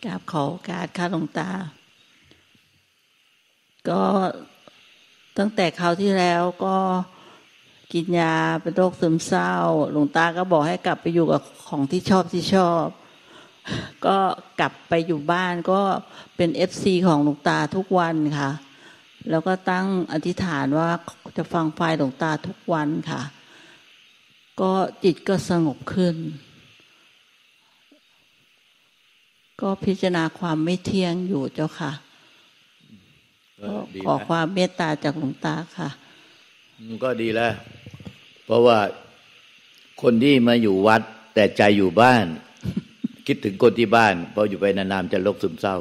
กราบขอโอกาสค่ะหลวงตาก็ตั้งแต่คราวที่แล้วก็กินยาเป็นโรคซึมเศร้าหลวงตาก็บอกให้กลับไปอยู่กับของที่ชอบก็กลับไปอยู่บ้านก็เป็น FC ของหลวงตาทุกวันค่ะแล้วก็ตั้งอธิษฐานว่าจะฟังไฟหลวงตาทุกวันค่ะก็จิตก็สงบขึ้นก็พิจารณาความไม่เที่ยงอยู่เจ้าค่ะขอความเมตตาจากหลวงตาค่ะก็ดีแล้วเพราะว่าคนที่มาอยู่วัดแต่ใจอยู่บ้าน คิดถึงคนที่บ้านพออยู่ไปนานๆจะโรคซึมเศร้า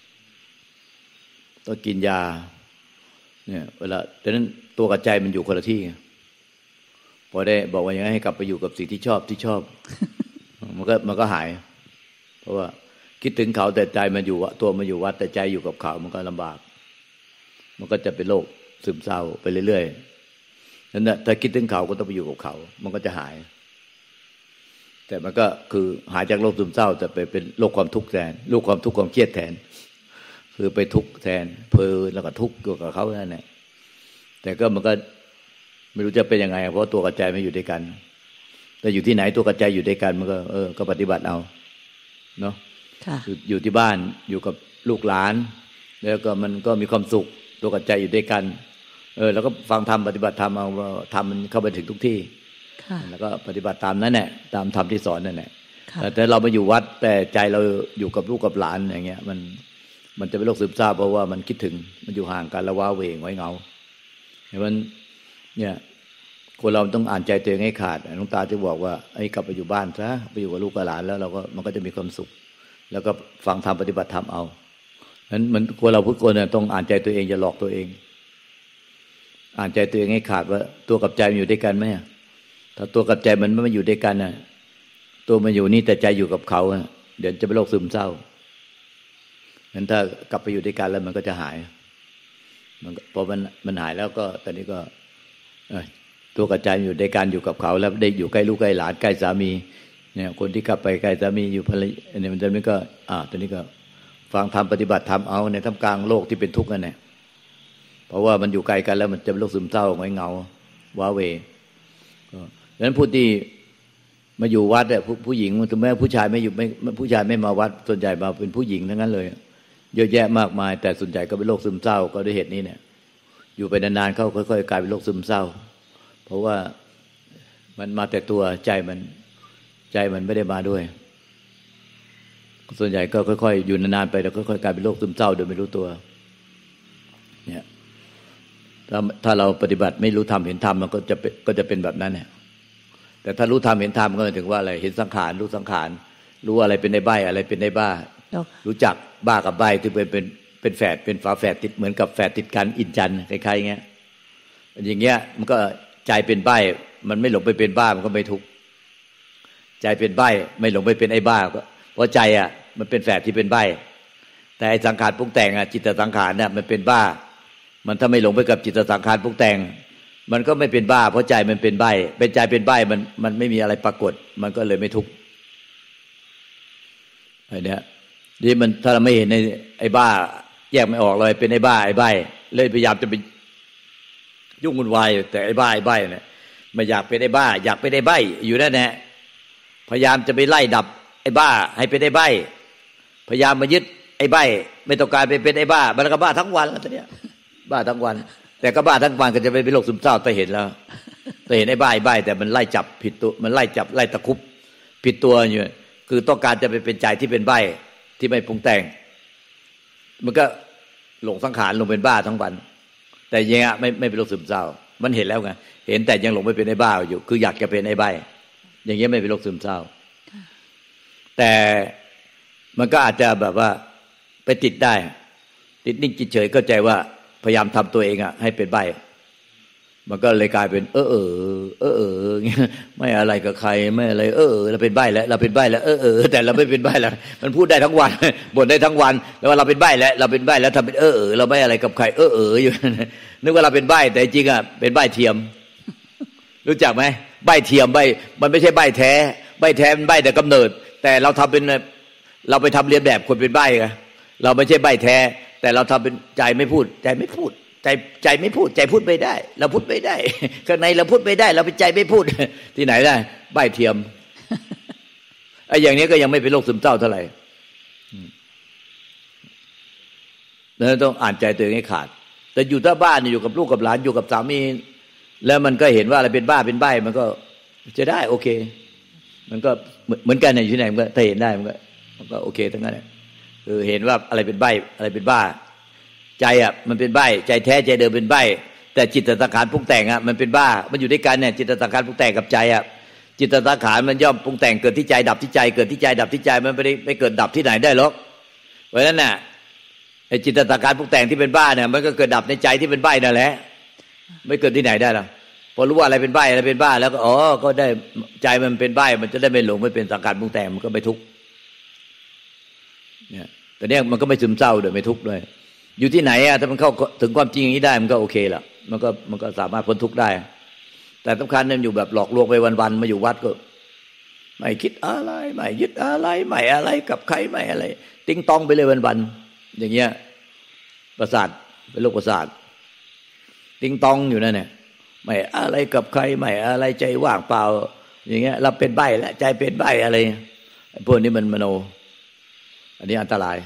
ต้องกินยาเนี่ยเวลาดังนั้นตัวกับใจมันอยู่คนละที่พอได้บอกว่าอย่างนั้นให้กลับไปอยู่กับสิ่งที่ชอบ มันก็หายเพราะว่าคิดถึงเขาแต่ใจมันอยู่ตัวมันอยู่วัดแต่ใจอยู่กับเขามันก็ลำบากมันก็จะเป็นโรคซึมเศร้าไปเรื่อยๆนั่นแหละถ้าคิดถึงเขาก็ต้องไปอยู่กับเขามันก็จะหายแต่มันก็คือหายจากโรคซึมเศร้าแต่ไปเป็นโรคความทุกข์แทนโรคความทุกข์ความเครียดแทนคือไปทุกข์แทนเพลินแล้วก็ทุกข์กับเขานั่นแหละแต่ก็มันก็ไม่รู้จะเป็นยังไงเพราะตัวกับใจไม่อยู่ด้วยกันแต่อยู่ที่ไหนตัวกับใจอยู่ด้วยกันมันก็ก็ปฏิบัติเอาเนาะอยู่ที่บ้านอยู่กับลูกหลานแล้วก็มันก็มีความสุขตัวกับใจอยู่ด้วยกันแล้วก็ฟังธรรมปฏิบัติธรรมเอาธรรมมันเข้าไปถึงทุกที่แล้วก็ปฏิบัติตามนั้นแหละตามธรรมที่สอนนั่นแหละแต่เรามาอยู่วัดแต่ใจเราอยู่กับลูกกับหลานอย่างเงี้ยมันจะเป็นโรคซึมเศร้าเพราะว่ามันคิดถึงมันอยู่ห่างกันแล้วว้าเหวงไว้เงาเพราะฉะนั้นเนี่ยคนเราต้องอ่านใจตัวเองให้ขาดหลวงตาจะบอกว่าให้กลับไปอยู่บ้านซะไปอยู่กับลูกกับหลานแล้วเราก็มันก็จะมีความสุขแล้วก็ฟังธรรมปฏิบัติธรรมเอานั้นมันคนเราทุกคนเนี่ยต้องอ่านใจตัวเองอย่าหลอกตัวเองอ่านใจตัวเองให้ขาดว่าตัวกับใจมันอยู่ด้วยกันไหมถ้าตัวกับใจมันไม่อยู่ด้วยกันน่ะตัวมันอยู่นี่แต่ใจอยู่กับเขาเดี๋ยวจะเป็นโรคซึมเศร้างั้นถ้ากลับไปอยู่ด้วยกันแล้วมันก็จะหายมันพอมันหายแล้วก็ตอนนี้ก็ตัวกับใจอยู่ด้วยกันอยู่กับเขาแล้วได้อยู่ใกล้ลูกใกล้หลานใกล้สามีเนี่ยคนที่กลับไปใกล้สามีอยู่ภรรยาเนี่ยมันจะไม่ก็ตอนนี้ก็ฟังธรรมปฏิบัติธรรมเอาในท่ามกลางโลกที่เป็นทุกข์นั่นแหละเพราะว่ามันอยู่ไกลกันแล้วมันจะเป็นโรคซึมเศร้าหงอยเหงาว้าเหวดังนั้นผู้ที่มาอยู่วัดเนี่ยผู้หญิงถึงแม้ผู้ชายไม่อยู่ไม่ผู้ชายไม่มาวัดส่วนใหญ่มาเป็นผู้หญิงทั้งนั้นเลยเยอะแยะมากมายแต่ส่วนใหญ่ก็เป็นโรคซึมเศร้าก็ด้วยเหตุนี้เนี่ยอยู่ไปนานๆเขาค่อยๆกลายเป็นโรคซึมเศร้าเพราะว่ามันมาแต่ตัวใจมันไม่ได้มาด้วยส่วนใหญ่ก็ค่อยๆอยู่นานๆไปแล้วค่อยๆกลายเป็นโรคซึมเศร้าโดยไม่รู้ตัวเนี่ยถ้าเราปฏิบัติไม่รู้ธรรมเห็นธรรมมันก็จะเป็นแบบนั้นเนี่ยแต่ถ้ารู้ธรรมเห็นธรรมก็ถึงว่าอะไรเห็นสังขารรู้สังขารรู้อะไรเป็นได้ใบ้อะไรเป็นได้บ้ารู้จักบ้ากับใบ้ที่เป็นแฝดเป็นฝาแฝดติดเหมือนกับแฝดติดกันอินจันคล้ายๆอย่างเงี้ยมันก็ใจเป็นใบ้มันไม่หลงไปเป็นบ้ามันก็ไม่ทุกข์ใจเป็นใบ้ไม่หลงไปเป็นไอ้บ้าเพราะใจมันเป็นแฝดที่เป็นใบ้แต่ไอ้สังขารปรุงแต่งจิตสังขารเนี่ยมันเป็นบ้ามันถ้าไม่หลงไปกับจิตสังขารปรุงแต่งมันก็ไม่เป็นบ้าเพราะใจมันเป็นใบ้เป็นใจเป็นใบ้มันไม่มีอะไรปรากฏมันก็เลยไม่ทุกข์ไอ้เนี่ยนี่มันถ้าเราไม่เห็นไอ้บ้าแยกไม่ออกเลยเป็นไอ้บ้าไอ้ใบ้เลยพยายามจะไปยุ่งวุ่นวายแต่ไอ้บ้าเนี่ยไม่อยากเป็นไอ้บ้าอยากเป็นไอ้ใบ้อยู่นั่นแหละพยายามจะไปไล่ดับไอ้บ้าให้เป็นไอ้ใบ้พยายามมายึดไอ้ใบ้ไม่ต้องการไปเป็นไอ้บ้ามันก็บ้าทั้งวันแล้วตอนเนี้ยบ้าทั้งวันแต่ก็บ้าทั้งวันก็จะเป็นโรคซึมเศร้าแต่เห็นแล้วแต่เห็นไอ้บ้าแต่มันไล่จับผิดตัวมันไล่จับไล่ตะคุบผิดตัวอยู่คือต้องการจะไปเป็นใจที่เป็นใบ้ที่ไม่ปรุงแต่งมันก็หลงสังขารลงเป็นบ้าทั้งวันแต่ยังไม่เป็นโรคซึมเศร้ามันเห็นแล้วไงเห็นแต่ยังหลงไปเป็นไอ้บ้าอยู่คืออยากจะเป็นไอ้ใบ้อย่างเงี้ยไม่เป็นโรคซึมเศร้าแต่มันก็อาจจะแบบว่าไปติดได้ติดนิ่งจิตเฉยเข้าใจว่าพยายามทำตัวเองให้เป็นใบ้มันก็เลยกลายเป็นเงี้ยไม่อะไรกับใครไม่อะไรเราเป็นใบ้แล้วเราเป็นใบ้แล้วแต่เราไม่เป็นใบ้แล้วมันพูดได้ทั้งวันบ่นได้ทั้งวันแล้วว่าเราเป็นใบ้แล้วเราเป็นใบ้แล้วทำเป็นเราไม่อะไรกับใครอยู่นึกว่าเราเป็นใบ้แต่จริงเป็นใบ้เทียมรู้จักไหมใบ้เทียมใบ้มันไม่ใช่ใบ้แท้ใบ้แท้มันใบ้แต่กำเนิดแต่เราทำเป็นเราไปทำเรียนแบบคนเป็นใบ้ไงเราไม่ใช่ใบ้แท้แต่เราทำเป็นใจไม่พูดใจไม่พูดใจไม่พูดใจพูดไม่ได้เราพูดไม่ได้ข้างในเราพูดไม่ได้เราเป็นใจไม่พูดที่ไหนได้ใบ้เทียมไอ้อย่างนี้ก็ยังไม่เป็นโรคซึมเศร้าเท่าไหร่แล้วต้องอ่านใจตัวเองให้ขาดแต่อยู่ที่บ้านอยู่กับลูกกับหลานอยู่กับสามีแล้วมันก็เห็นว่าอะไรเป็นบ้าเป็นใบ้มันก็จะได้โอเคมันก็เหมือนกันอยู่ที่ไหนมันก็ถ้าเห็นได้มันก็โอเคทั้งนั้นแหละคือเห็นว่าอะไรเป็นใบ้อะไรเป็นบ้าใจอ่ะมันเป็นใบ้ใจแท้ใจเดิมเป็นใบ้แต่จิตสังขารปรุงแต่งอ่ะมันเป็นบ้ามันอยู่ด้วยกันเนี่ยจิตสังขารปรุงแต่งกับใจอ่ะจิตสังขารมันย่อมปรุงแต่งเกิดที่ใจดับที่ใจเกิดที่ใจดับที่ใจมันไม่เกิดดับที่ไหนได้หรอกเพราะฉะนั้นน่ะไอ้จิตสังขารปรุงแต่งที่เป็นบ้าเนี่ยมันก็เกิดดับในใจที่เป็นใบ้นั่นแหละไม่เกิดที่ไหนได้หรอกพอรู้ว่าอะไรเป็นใบ้อะไรเป็นบ้าแล้วก็อ๋อก็ได้ใจมันเป็นใบ้มันจะได้ไม่หลงไม่เป็นสังขารปรุงแต่งมันก็ไม่ทุกข์เนี่ยแต่เนี้ยมันก็ไม่ซึมเศร้าด้วยไม่ทุกข์ด้วยอยู่ที่ไหนอ่ะถ้ามันเข้าถึงความจริงอย่างนี้ได้มันก็โอเคละมันก็สามารถพ้นทุกข์ได้แต่สำคัญเนี่ยอยู่แบบหลอกลวงไปวันๆมาอยู่วัดก็ไม่คิดอะไรไม่ยึดอะไรไม่อะไรกับใครไม่อะไรติ้งตองไปเลยวันๆอย่างเงี้ยประสาทเป็นโรคประสาทติ้งตองอยู่นั่นเนี่ยไม่อะไรกับใครไม่อะไรใจว่างเปล่าอย่างเงี้ยเราเป็นใบ้แล้วใจเป็นใบ้อะไรพวกนี้มันมโนอันนี้อันตราย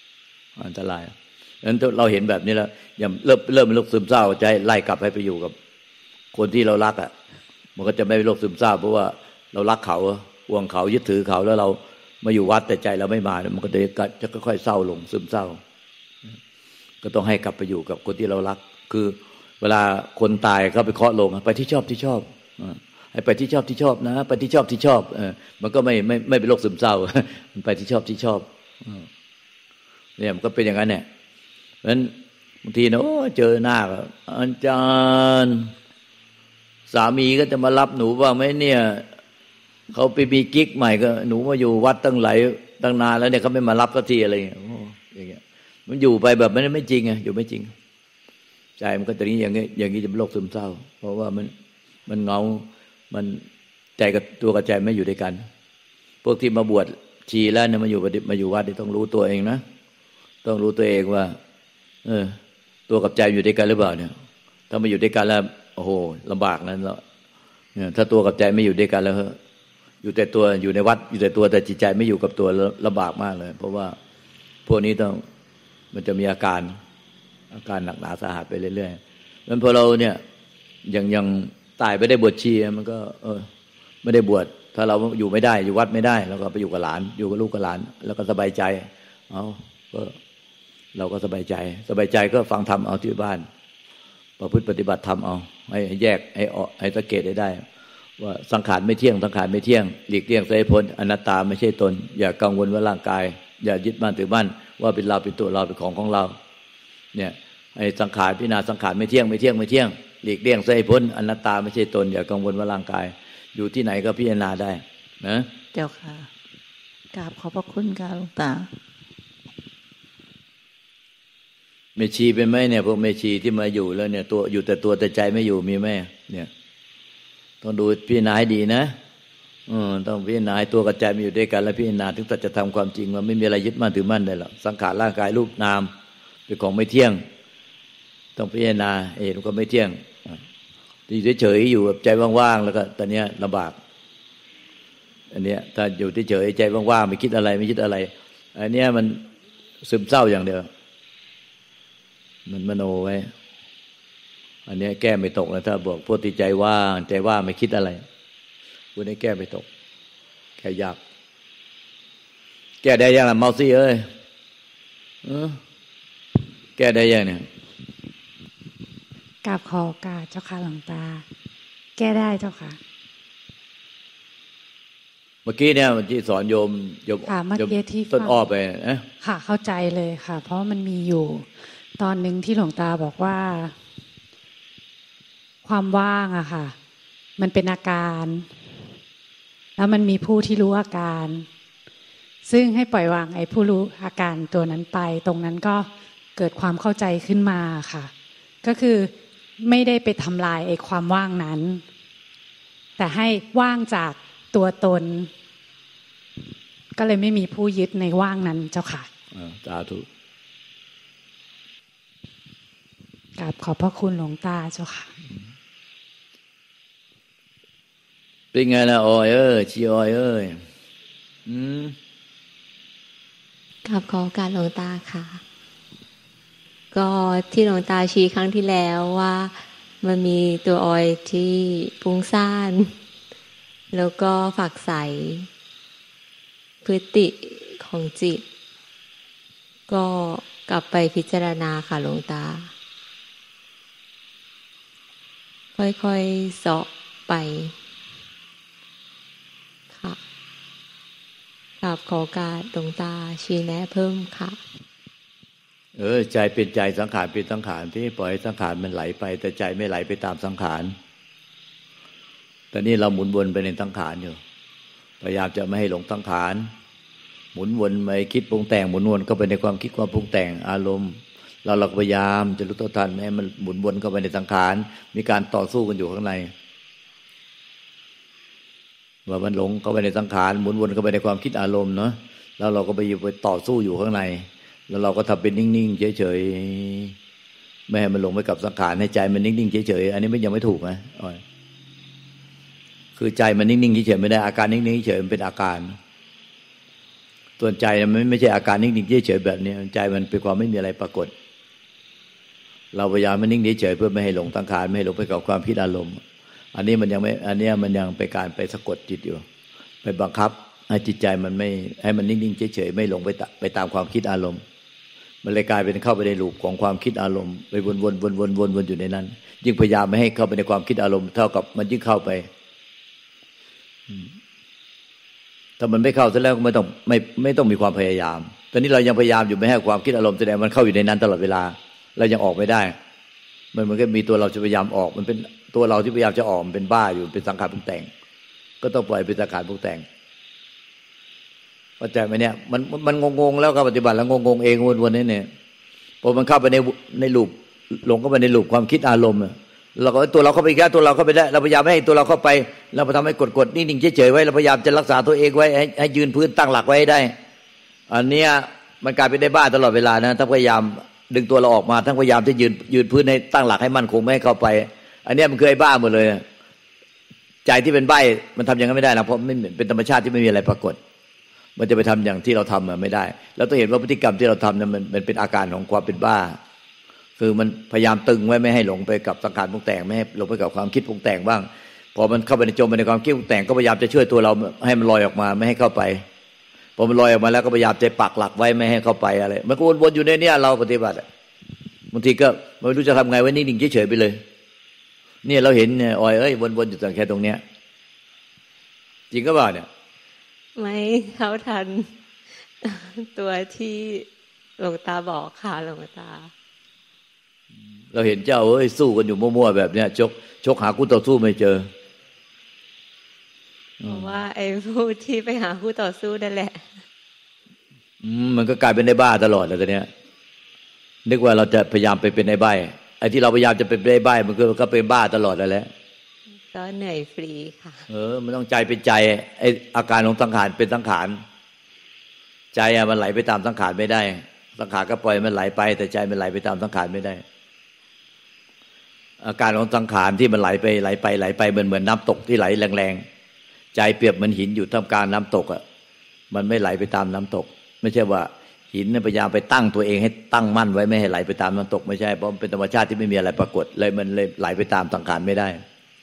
งั้นเราเห็นแบบนี้แล้วอย่าเริ่มเป็นโรคซึมเศร้าใจไล่กลับให้ไปอยู่กับคนที่เรารักอ่ะมันก็จะไม่เป็นโรคซึมเศร้าเพราะว่าเรารักเขาห่วงเขายึดถือเขาแล้วเรามาอยู่วัดแต่ใจเราไม่มามันก็จะค่อยๆเศร้าลงซึมเศร้าก็ต้องให้กลับไปอยู่กับคนที่เรารักคือเวลาคนตายเขาไปเคาะลงไปที่ชอบให้ไปที่ชอบนะไปที่ชอบมันก็ไม่เป็นโรคซึมเศร้ามันไปที่ชอบเนี่ยมันก็เป็นอย่างนั้นเนี่ยเพราะฉะนั้นบางทีนะเจอหน้าอาจารย์สามีก็จะมารับหนูว่าไหมเนี่ยเขาไปมีกิ๊กใหม่ก็หนูมาอยู่วัดตั้งนานแล้วเนี่ยเขาไม่มารับสักทีอะไรอย่างเงี้ยมันอยู่ไปแบบมันไม่จริงไงอยู่ไม่จริงใจมันก็ตรงนี้อย่างนี้จะเป็นโรคซึมเศร้าเพราะว่ามันเงามันใจกับตัวกับใจไม่อยู่ด้วยกันพวกที่มาบวชชีแล้วเนี่ยมาอยู่วัดต้องรู้ตัวเองนะต้องรู้ตัวเองว่าตัวกับใจอยู่ด้วยกันหรือเปล่าเนี่ยถ้ามาอยู่ด้วยกันแล้วโอ้โหลำบากนั้นแล้วเนี่ยถ้าตัวกับใจไม่อยู่ด้วยกันแล้วอยู่แต่ตัวอยู่ในวัดอยู่แต่ตัวแต่จิตใจไม่อยู่กับตัวลำบากมากเลยเพราะว่าพวกนี้มันจะมีอาการหนักหนาสาหัสไปเรื่อยๆนั้นพอเราเนี่ยยังตายไม่ได้บวชชีมันก็ไม่ได้บวชถ้าเราอยู่ไม่ได้อยู่วัดไม่ได้เราก็ไปอยู่กับหลานอยู่กับลูกกับหลานแล้วก็สบายใจก็เราก็สบายใจก็ฟังธรรมเอาที่บ้านประพฤติปฏิบัติธรรมเอาให้แยกให้สังเกตได้ว่าสังขารไม่เที่ยงหลีกเลี่ยงให้พ้นอนัตตาไม่ใช่ตนอย่ากังวลว่าร่างกายอย่ายึดมั่นถือมั่นว่าเป็นเราเป็นตัวเราเป็นของเราเนี่ยไอ้สังขารพิจารณาสังขารไม่เที่ยงหลีกเลี่ยงให้พ้นอนัตตาไม่ใช่ตนอย่ากังวลว่าร่างกายอยู่ที่ไหนก็พิจารณาได้นะเจ้าค่ะกราบขอบพระคุณค่ะหลวงตาเมชีเป็นไหมเนี่ยพวกเมชีที่มาอยู่แล้วเนี่ยตัวอยู่แต่ตัวแต่ใจไม่อยู่มีไหมเนี่ยต้องดูพิจารณาให้ดีนะต้องพิจารณาตัวกับใจมาอยู่ด้วยกันแล้วพิจารณาถึงจะทำความจริงว่าไม่มีอะไรยึดมั่นถือมั่นได้หรอกสังขารร่างกายรูปนามเป็นของไม่เที่ยงต้องพิจารณาเห็นก็ไม่เที่ยงที่เฉยๆอยู่แบบใจว่างๆแล้วก็ตอนนี้ลำบากอันเนี้ยถ้าอยู่เฉยๆใจว่างๆไม่คิดอะไรไม่ยึดอะไรอันเนี้ยมันซึมเศร้าอย่างเดียวมันมโนไว้อันนี้แก้ไม่ตกนะถ้าบอกพวกที่ใจว่างไม่คิดอะไรพวกนี้แก้ไม่ตกแก้ยากแก้ได้ยังล่ะเมาซี่เอ้ยแก้ได้ยังเนี่ยกราบขอโอกาสเจ้าค่ะหลวงตาแก้ได้เจ้าค่ะเมื่อกี้เนี่ยที่สอนโยมค่ะเมื่อกี้ที่ต้นอ้อไปนะค่ะเข้าใจเลยค่ะเพราะมันมีอยู่ตอนนึงที่หลวงตาบอกว่าความว่างอะค่ะมันเป็นอาการแล้วมันมีผู้ที่รู้อาการซึ่งให้ปล่อยวางไอ้ผู้รู้อาการตัวนั้นไปตรงนั้นก็เกิดความเข้าใจขึ้นมาค่ะก็คือไม่ได้ไปทำลายไอ้ความว่างนั้นแต่ให้ว่างจากตัวตนก็เลยไม่มีผู้ยึดในว่างนั้นเจ้าค่ะสาธุกราบขอบพระคุณหลวงตาเจ้าค่ะเป็นไงล่ะออยชีออยกราบขอโอกาสหลวงตาค่ะก็ที่หลวงตาชี้ครั้งที่แล้วว่ามันมีตัวออยที่ฟุ้งซ่านแล้วก็ฝักใสพฤติของจิตก็กลับไปพิจารณาค่ะหลวงตาค่อยๆเสาะไปค่ะกราบขอโอกาสหลวงตาชี้แนะเพิ่มค่ะใจเป็นใจสังขารเป็นสังขารที่ปล่อยให้สังขารมันไหลไปแต่ใจไม่ไหลไปตามสังขารแต่นี่เราหมุนวนไปในสังขารอยู่พยายามจะไม่ให้หลงสังขารหมุนวนไปคิดปรุงแต่งหมุนวนเข้าไปในความคิดความปรุงแต่งอารมณ์เราพยายามจะรู้เท่าทันให้มันหมุนวนเข้าไปในสังขารมีการต่อสู้กันอยู่ข้างในว่ามันหลงเข้าไปในสังขารหมุนวนเข้าไปในความคิดอารมณ์เนาะแล้วเราก็ไปต่อสู้อยู่ข้างในแล้วเราก็ทำเป็นนิ่งๆเฉยๆไม่ให้มันหลงไปกับสังขารให้ใจมันนิ่งๆเฉยๆอันนี้มันยังไม่ถูกนะคือใจมันนิ่งๆเฉยๆไม่ได้อาการนิ่งๆเฉยๆมันเป็นอาการส่วนใจมันไม่ใช่อาการนิ่งๆเฉยๆแบบนี้ใจมันเป็นความไม่มีอะไรปรากฏเราพยายามมันนิ่งเฉยๆเพื่อไม่ให้หลงสังขารไม่ให้หลงไปกับความคิดอารมณ์อันนี้มันยังไม่อันนี้มันยังเป็นการไปสะกดจิตอยู่ไปบังคับให้จิตใจมันไม่ให้มันนิ่งๆเฉยๆไม่หลงไปตามความคิดอารมณ์มันเลยกลายเป็นเข้าไปในลูปของความคิดอารมณ์ไปวนๆอยู่ในนั้นยิ่งพยายามไม่ให้เข้าไปในความคิดอารมณ์เท่ากับมันยิ่งเข้าไปถ้ามันไม่เข้าซะแล้วก็ไม่ต้องมีความพยายามตอนนี้เรายังพยายามอยู่ไม่ให้ความคิดอารมณ์แสดงมันเข้าอยู่ในนั้นตลอดเวลาเรายังออกไม่ได้มันก็มีตัวเราจะพยายามออกมันเป็นตัวเราที่พยายามจะออกมันเป็นบ้าอยู่เป็นสังขารปรุงแต่งก็ต้องปล่อยเป็นสังขารปรุงแต่งเข้าใจไหมเนี่ยมันงงๆแล้วก็ปฏิบัติแล้วงงๆเองวนๆนี่เนี่ยพอมันเข้าไปในลูปหลงเข้าไปในลูปความคิดอารมณ์เราก็ตัวเราเข้าไปแค่ตัวเราเข้าไปได้เราพยายามไม่ให้ตัวเราเข้าไปเราทำให้กดนิ่งๆเฉยๆไว้เราพยายามจะรักษาตัวเองไว้ให้ยืนพื้นตั้งหลักไว้ได้อันเนี้ยมันกลายเป็นได้บ้าตลอดเวลานะถ้าพยายามดึงตัวเราออกมาทั้งพยายามจะยืนพื้นให้ตั้งหลักให้มั่นคงไม่ให้เข้าไปอันเนี้ยมันคือไอ้บ้าหมดเลยใจที่เป็นใบ้มันทำอย่างนั้นไม่ได้นะเพราะไม่เป็นธรรมชาติที่ไม่มีอะไรปรากฏมันจะไปทำอย่างที่เราทำไม่ได้แล้วต้องเห็นว่าพฤติกรรมที่เราทำนั้นมันเป็นอาการของความเป็นบ้าคือมันพยายามตึงไว้ไม่ให้หลงไปกับสังขารปรุงแต่งไม่ให้หลงไปกับความคิดปรุงแต่งบ้างพอมันเข้าไปในจมไปในความคิดปรุงแต่งก็พยายามจะช่วยตัวเราให้มันลอยออกมาไม่ให้เข้าไปพอมันลอยออกมาแล้วก็พยายามจะปักหลักไว้ไม่ให้เข้าไปอะไรมันก็วนๆอยู่ในนี้เราปฏิบัติบางทีก็ไม่รู้จะทำไงไว้นิ่งๆเฉยๆไปเลยเนี่ยเราเห็นเนี่ยวนๆอยู่แค่ตรงเนี้ยจริงก็เปล่าเนี่ยไม่เท่าทันตัวที่หลวงตาบอกค่ะหลวงตาเราเห็นเจ้าสู้กันอยู่มั่วๆแบบเนี้ยชกหาคู่ต่อสู้ไม่เจอเพราะว่าไอ้ผู้ที่ไปหาคู่ต่อสู้นั่นแหละมันก็กลายเป็นในบ้าตลอดเลยตอนเนี้ยนึกว่าเราจะพยายามไปเป็นในใบไอ้ที่เราพยายามจะเป็นในใบมันก็เป็นบ้าตลอดแล้วแหละก็เหนื่อยฟรีค่ะมันต้องใจเป็นใจไอ้อาการของสังขารเป็นสังขารใจมันไหลไปตามสังขารไม่ได้สังขารก็ปล่อยมันไหลไปแต่ใจมันไหลไปตามสังขารไม่ได้อาการของสังขารที่มันไหลไปเหมือนน้ำตกที่ไหลแรงๆใจเปรียบเหมือนหินอยู่ท่ามกลางน้ำตกมันไม่ไหลไปตามน้ำตกไม่ใช่ว่าหินพยายามไปตั้งตัวเองให้ตั้งมั่นไว้ไม่ให้ไหลไปตามน้ำตกไม่ใช่เพราะมันเป็นธรรมชาติที่ไม่มีอะไรปรากฏเลยมันเลยไหลไปตามสังขารไม่ได้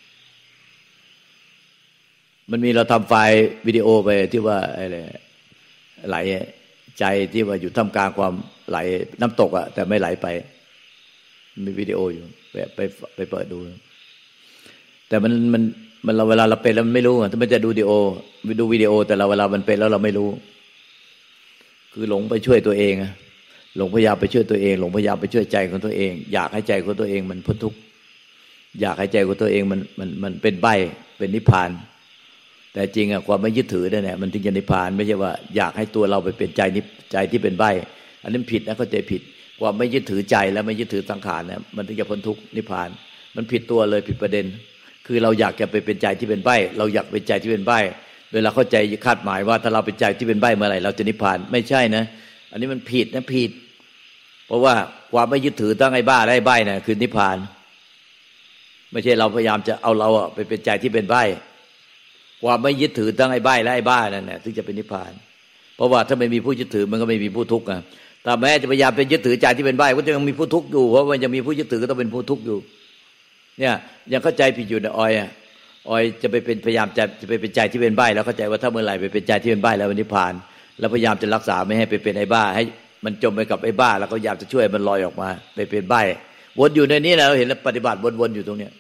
มันมีเราทำไฟล์วิดีโอไปที่ว่าอะไรไหลใจที่ว่าอยู่ท่ามกลางความไหลน้ำตกแต่ไม่ไหลไปมีวิดีโออยู่ไปเปิดดูแต่มันเราเวลาเราเป็นแล้วมันไม่รู้ถ้าไม่จะดูวิดีโอแต่เราเวลามันเป็นแล้วเราไม่รู้คือหลงไปช่วยตัวเองหลงพยายามไปช่วยตัวเองหลงพยายามไปช่วยใจของตัวเองอยากให้ใจของตัวเองมันพ้นทุกข์อยากให้ใจของตัวเองมันเป็นใบเป็นนิพพานแต่จริงความไม่ยึดถือเนี่ยมันถึงจะนิพพานไม่ใช่ว่าอยากให้ตัวเราไปเป็นใจที่เป็นใบอันนั้นผิดนะเข้าใจผิดความไม่ยึดถือใจและไม่ยึดถือสังขารเนี่ยมันถึงจะพ้นทุกข์นิพพานมันผิดตัวเลยผิดประเด็นคือเราอยากจะไปเป็นใจที่เป็นใบเราอยากเป็นใจที่เป็นใบเวลาเข้าใจคาดหมายว่าถ้าเราเป็นใจที่เป็นใบ้เมื่อไหร่เราจะนิพพานไม่ใช่นะอันนี้มันผิดนะผิดเพราะว่าความไม่ยึดถือตั้งไอ้บ้าและไอ้ใบ้น่ะคือนิพพานไม่ใช่เราพยายามจะเอาเราไปเป็นใจที่เป็นใบ้ความไม่ยึดถือตั้งไอ้ใบ้และไอ้บ้านั่นน่ะถึงจะเป็นนิพพานเพราะว่าถ้าไม่มีผู้ยึดถือมันก็ไม่มีผู้ทุกข์นะแต่แม้จะพยายามเป็นยึดถือใจที่เป็นใบ้ก็ยังมีผู้ทุกข์อยู่เพราะว่ายังมีผู้ยึดถือก็ต้องเป็นผู้ทุกข์อยู่เนี่ยยังเข้าใจผิดอยู่นะออยจะไปเป็นพยายามจะไปเป็นใจที่เป็นใบ้แล้วเข้าใจว่าถ้าเมื่อไหร่ไปเป็นใจที่เป็นใบ้แล้วนิพพานแล้วพยายามจะรักษาไม่ให้ไปเป็นไอ้บ้าให้มันจมไปกับไอ้บ้าแล้วก็อยากจะช่วยมันลอยออกมาไปเป็นใบ้วนอยู่ในนี้นะเราเห็นแล้วปฏิบัติวนๆอยู่ตรงเนี้ย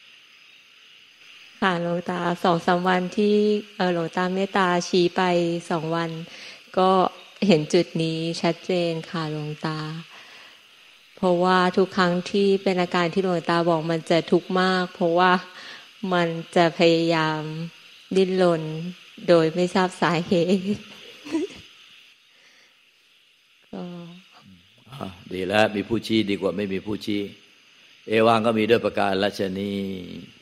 ค่ะหลวงตา 2-3 วันที่หลวงตาเมตตาชี้ไป2 วันก็เห็นจุดนี้ชัดเจนค่ะหลวงตาเพราะว่าทุกครั้งที่เป็นอาการที่หลวงตาบอกมันจะทุกข์มากเพราะว่ามันจะพยายามดิ้นรนโดยไม่ทราบสาเหตุก็ดีแล้วมีผู้ชี้ดีกว่าไม่มีผู้ชี้เอวังก็มีด้วยประการราชนี